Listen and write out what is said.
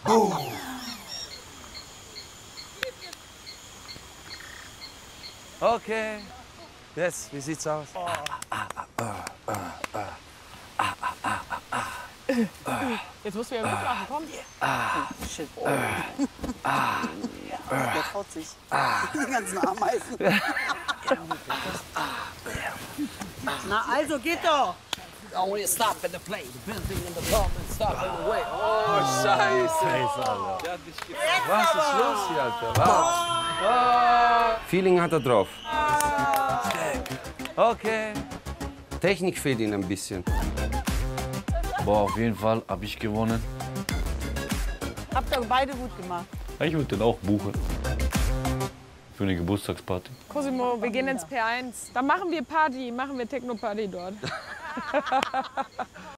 Okay. Jetzt, wie sieht's aus? Jetzt musst du ja mitmachen, komm. Shit. Der traut sich. Die ganzen Ameisen. Na also, geht doch. Oh, when you stop at the plate, the building in the pump and stop in the way. Oh, Scheiße. Was ist los hier, Alter? Was? Feeling hat er drauf. Okay. Technik fehlt ihm ein bisschen. Boah, auf jeden Fall habe ich gewonnen. Habt ihr beide gut gemacht. Ich würde den auch buchen. Für eine Geburtstagsparty. Cosimo, wir gehen ins P1. Da machen wir Party, machen wir Techno-Party dort.